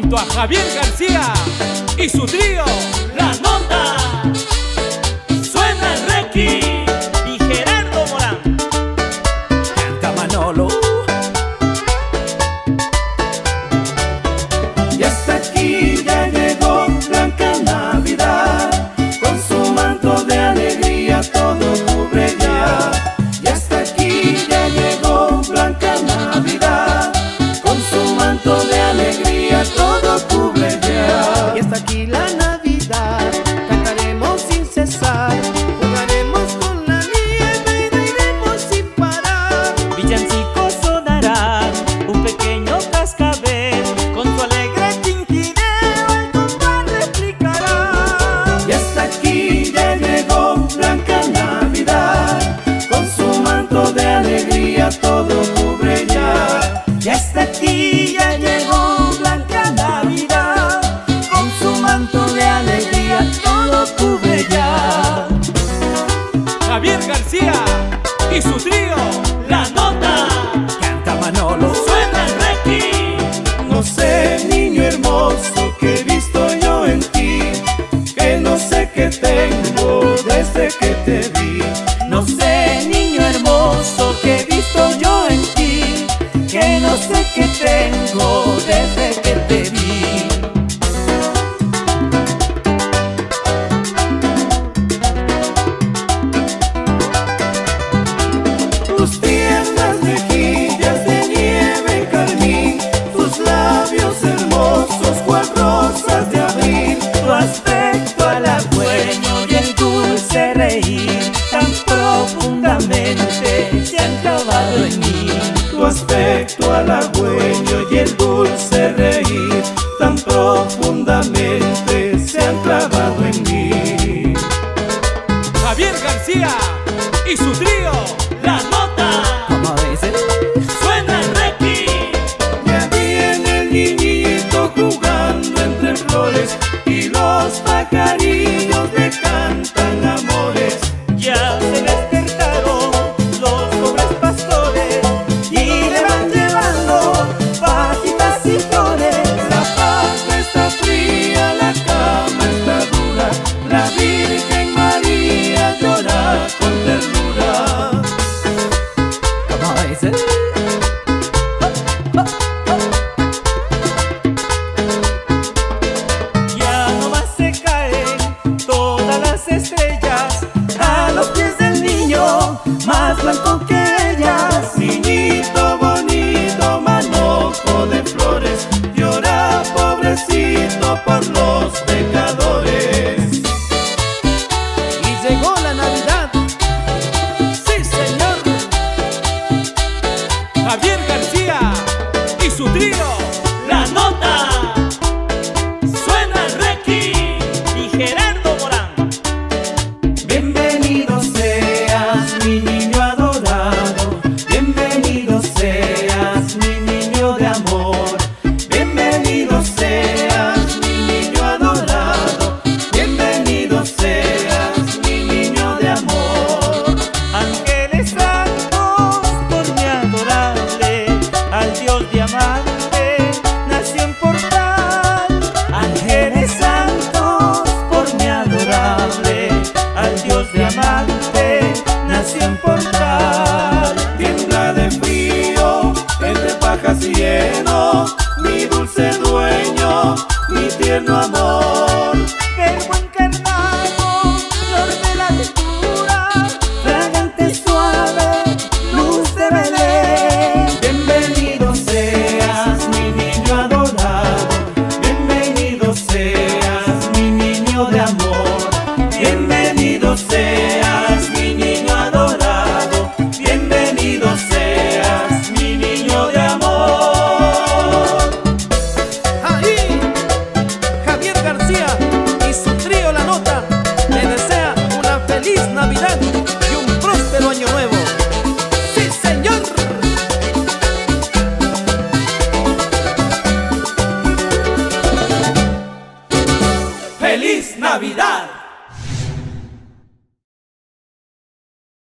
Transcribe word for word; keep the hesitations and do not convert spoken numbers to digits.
junto a Javier García y su trío La Nota. Suena el Requi y Gerardo Morán. Canta Manolo. Y hasta aquí ya llegó Blanca Navidad, con su manto de alegría todo cubre ya. Y hasta aquí ya llegó Blanca Navidad, con su manto de alegría todo cubre ya. Y hasta aquí la Navidad, cantaremos sin cesar, jugaremos con la nieve y reiremos sin parar. Villancicos sonarán, un pequeño cascabel, con su alegre tintineo el compás replicará. Y hasta aquí ya llegó Blanca Navidad, con su manto de alegría todo cubre ya. Y hasta aquí ya llegó Blanca Navidad, con su manto de alegría todo cubre ya. Javier García y su trío La Nota. Canta Manolo. Suena el Requi. No sé, niño hermoso, que he visto yo en ti, que no sé qué tengo desde que te vi. No sé, niño hermoso, que he visto yo en ti, que no sé qué tengo desde que te vi. Tus tiernas mejillas de nieve carmín, tus labios hermosos cual rosas de abril, Tu aspecto halagüeño y el dulce reír tan profundamente se han clavado en mí. tu aspecto halagüeño y el dulce reír tan profundamente se han clavado en mí. Javier García y su trío La Nota. como dice. Suena el Requi. Ya viene el niñito jugando entre flores y los pajarillos le cantan amores. Ya se despertaron los pobres pastores y le van llevando pajitas y flores. La paja está fría, la cama está dura, la Virgen María llora con ternura. Como dice. Ya nomás se caen todas las estrellas a los pies del niño más blanco que ellas. Niñito bonito, manojo de flores, llora pobrecito por los pecadores. Y llegó la Navidad, sí señor. Javier García y su trío La Nota. Suena el Requi y Gerardo Morán. Bienvenido seas mi niño adorado, bienvenido seas mi niño de amor, bienvenido seas mi niño adorado, bienvenido seas mi niño de amor. Ángeles santos por mi adorable, al Dios diamante nació en portal. Ángeles santos por mi adorable, al Dios diamante nació en portal. Tiembla de frío, entre pajas y heno, mi dulce dueño, mi tierno amor. Verbo encarnado, flor de la altura, fragante suave, luz de Belén. Bienvenido seas mi niño adorado, bienvenido seas mi niño de amor, bienvenido seas mi niño adorado, bienvenido seas mi niño de amor. Ahí, Javier García y su trío La Nota le desea una feliz Navidad y un próspero año nuevo. Sí señor. ¡Feliz Navidad!